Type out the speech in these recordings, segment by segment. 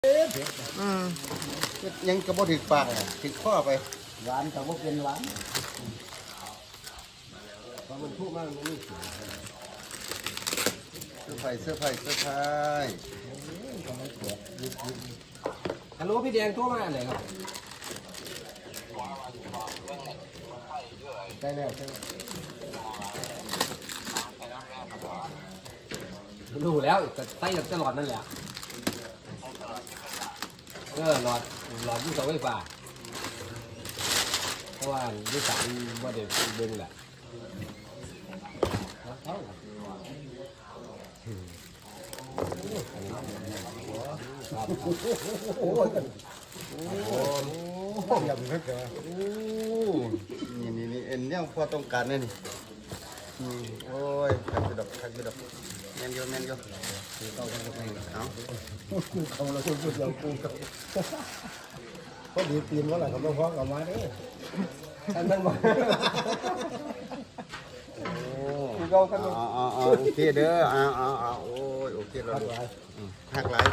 ยังกระบอกถึงปากถึงข้อไปหวานกับว่าเป็นหวานพอมันพูดมากมันไม่เสื้อไผ่ฮัลโหลพี่แดงโทรมาไหนครับใช่แล้วรู้แล้วแต่ไต้ตลอดนั่นแหละหลอดที่เสาไฟฟ้าเพราะว่าวิสานว่าเด็กเบิ้งแหละนี่เอ็นเนี่ยพอต้องการนี่โอ้ยขัดไปดอกแมนโยเอาเขาเราพูดเราพูดก็ดีปีนว่าอะไรเขาต้องฟ้องออกมาเด้อท่านบอกโอเคเด้อโอ้ยโอเคเราหักไหล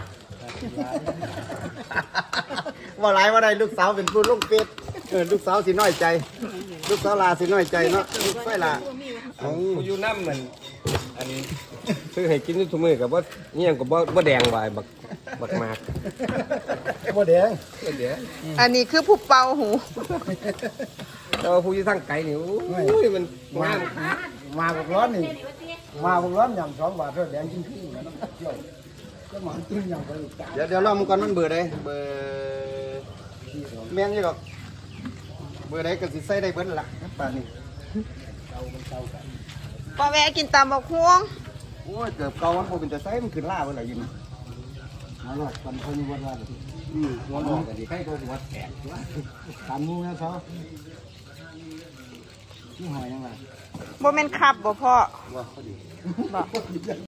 ว่าไรว่าไรลูกสาวเป็นผู้ลุงเป็ดลูกสาวสิน้อยใจลูกสาวลาสิน้อยใจเนาะลูกไส้ลาอยู่น้ำมันอันนี้ซื้อให้กินทุกมื้อกับว่านี่ยังกับว่าแดงใบบักมากว่าแดงอันนี้คือผู้เป่าหูแต่ว่าผู้ที่ทั้งไก่นี่มันมาบักร้อนนี่มาบักร้อนอย่าง2 บาทแดงจริงๆนะเที่ยวก็หมอนติ้งอย่างไปเดี๋ยวเรามันก่อนมันเบอร์ใดเบอร์แม่งยี่หรอกเบอร์ใดก็สิใส่ได้เบิ้ลละป่านนี้ปลาแวะกินตำบักฮวงโอ้ยเกือบเก่ามันพอเป็นจะใส่มันขึ้นล่าเบิ้ลอะไรยินมาหลอดคนคนนี้วันละหัวหลอกกันดีใครก็หัวแตกตามงูนะเขาที่หอยยังไงบ่แม่นขับบ่พ่อว่าเขาดี